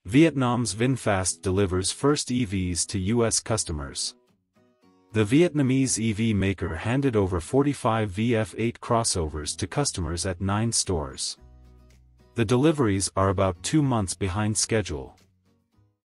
Vietnam's VinFast delivers first EVs to U.S. customers. The Vietnamese EV maker handed over 45 VF8 crossovers to customers at 9 stores. The deliveries are about 2 months behind schedule.